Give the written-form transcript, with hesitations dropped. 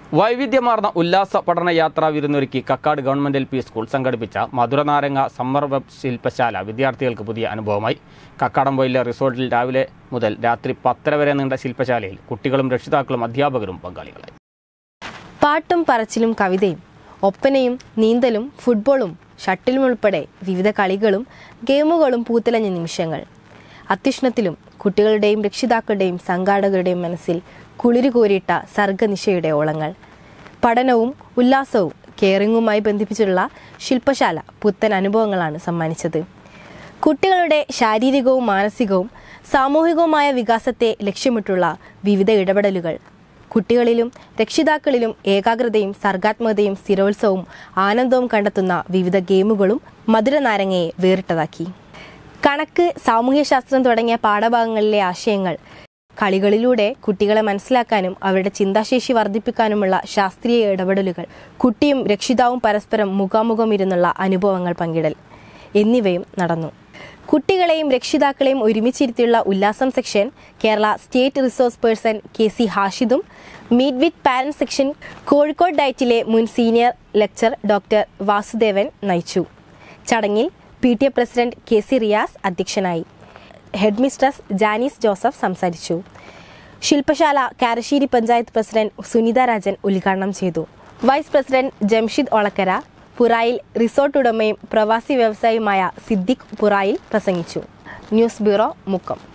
വൈവിധ്യമാർന്ന ഉല്ലാസ പഠന യാത്രാ വിരുന്നൊരുക്കി കക്കാട് ഗവൺമെന്റ് LP സ്കൂൾ സംഘടിപ്പിച്ച മധുരനാരങ്ങ സമ്മർ വെബ് ശില്പശാല വിദ്യാർത്ഥികൾക്ക് പുതിയ അനുഭവമായി. കക്കാടംപൊയിലെ റിസോർട്ടിൽ രാവിലെ മുതൽ രാത്രി 10 വരെ നീണ്ട ശില്പശാലയിൽ കുട്ടികളും രക്ഷിതാക്കളും അധ്യാപകരും പങ്കാളികളായി. പാട്ടും പറച്ചിലും കവിതയും ഒപ്പനയും നീന്തലും ഫുട്ബോളും ഷട്ടിലും ഉൾപ്പെടെ വിവിധ കളികളും ഗെയിമുകളും പൂത്തിലഞ്ഞ നിമിഷങ്ങൾ. അത്യുഷ്ണത്തിലും കുട്ടികളുടെയും രക്ഷിതാക്കളുടെയും സംഘാടകരുടെയും മനസ്സിൽ കുളിരു കോരിയിട്ട സർഗനിശയുടെ ഓളങ്ങൾ. പഠനവും ഉല്ലാസവും കെയറിങ്ങുമായി ബന്ധിപ്പിച്ചുള്ള ശില്പശാല പുത്തൻ അനുഭവങ്ങളാണ് സമ്മാനിച്ചത്. കുട്ടികളുടെ ശാരീരികവും മാനസികവും സാമൂഹികവുമായ വികാസത്തെ ലക്ഷ്യമിട്ടുള്ള വിവിധ ഇടപെടലുകൾ കുട്ടികളിലും രക്ഷിതാക്കളിലും ഏകാഗ്രതയും സർഗാത്മകതയും സ്ഥിരോത്സവവും ആനന്ദവും കണ്ടെത്തുന്ന വിവിധ ഗെയിമുകളും മധുരനാരങ്ങയെ വേറിട്ടതാക്കി. കണക്ക്, സാമൂഹ്യശാസ്ത്രം തുടങ്ങിയ പാഠഭാഗങ്ങളിലെ ആശയങ്ങൾ കളികളിലൂടെ കുട്ടികളെ മനസ്സിലാക്കാനും അവരുടെ ചിന്താശേഷി വർദ്ധിപ്പിക്കാനുമുള്ള ശാസ്ത്രീയ ഇടപെടലുകൾ, കുട്ടിയും രക്ഷിതാവും പരസ്പരം മുഖാമുഖം ഇരുന്നുള്ള അനുഭവങ്ങൾ പങ്കിടൽ എന്നിവയും നടന്നു. കുട്ടികളെയും രക്ഷിതാക്കളെയും ഒരുമിച്ചിരുത്തിയുള്ള ഉല്ലാസം section Kerala state resource person KC ഹാഷിദും meet with parent section Kozhikode ഡയറ്റിലെ മുൻ സീനിയർ ലെക്ചർ ഡോക്ടർ വാസുദേവൻ നയിച്ചു. ചടങ്ങിൽ PTA പ്രസിഡന്റ് KC റിയാസ് അധ്യക്ഷനായി. ഹെഡ് മിസ്ട്രസ് ജാനീസ് ജോസഫ് സംസാരിച്ചു. ശില്പശാല കാരശ്ശേരി പഞ്ചായത്ത് പ്രസിഡന്റ് സുനിത രാജൻ ഉദ്ഘാടനം ചെയ്തു. Vice president Jamshid Olakkara, Purayil resort ഉടമയും പ്രവാസി വ്യവസായിയുമായ സിദ്ദിഖ് പുറായിൽ പ്രസംഗിച്ചു. News bureau, Mukkam.